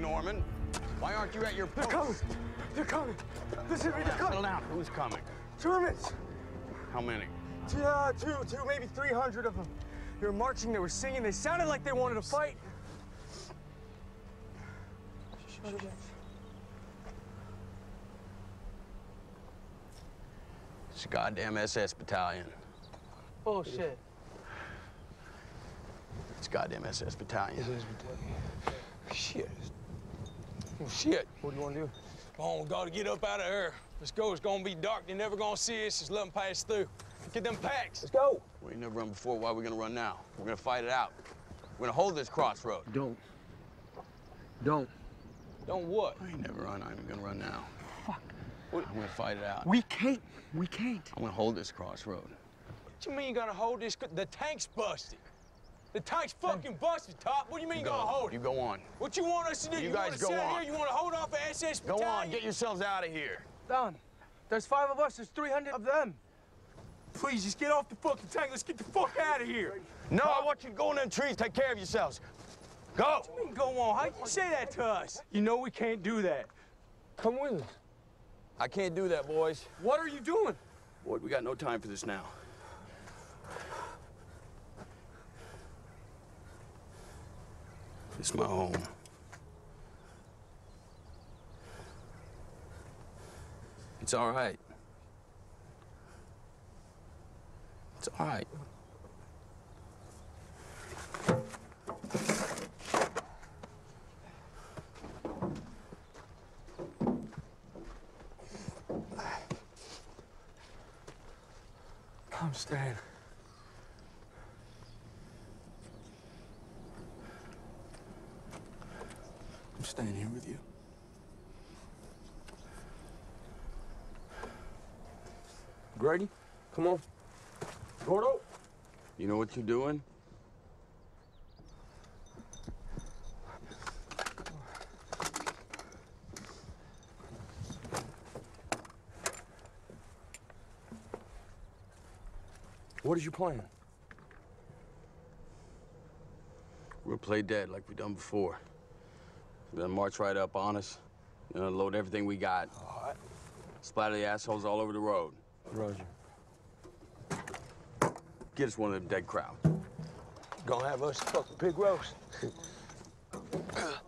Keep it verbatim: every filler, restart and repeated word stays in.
Norman. Why aren't you at your post? They're coming. They're coming. Listen to me, they're coming. Settle down. Who's coming? Germans. How many? Uh, two, two, maybe three hundred of them. They were marching, they were singing, they sounded like they wanted to fight. Shut it up. It's a goddamn S S battalion. Bullshit. It's a goddamn S S battalion. It is battalion. Shit. Oh, shit. What do you want to do? Come on, we gotta get up out of here. Let's go. It's gonna be dark. They're never gonna see us. Just let them pass through. Get them packs. Let's go. We ain't never run before. Why are we gonna run now? We're gonna fight it out. We're gonna hold this crossroad. Don't. Don't. Don't what? I ain't never run. I ain't gonna run now. Fuck. What? I'm gonna fight it out. We can't. We can't. I'm gonna hold this crossroad. What you mean you gonna hold this? The tank's busted. The tank's fucking busted, Top. What do you mean you gonna hold it? You go on. What you want us to do? You You, guys want to go sit on. here? You want to hold off the S S Go battalion? on. Get yourselves out of here. Don, there's five of us. There's three hundred of them. Please, just get off the fucking tank. Let's get the fuck out of here. No, I want you to go in them trees. Take care of yourselves. Go. What you mean go on? How you say that to us? You know we can't do that. Come with us. I can't do that, boys. What are you doing? Boy, we got no time for this now. It's my home. It's all right. It's all right. I'm staying. I'm staying here with you. Grady, come on. Gordo. You know what you're doing? What is your plan? We'll play dead like we done before. Then march right up on us. You know, load everything we got. All right. Splatter the assholes all over the road. Roger. Get us one of them dead crowds. Gonna have us a fucking pig roast.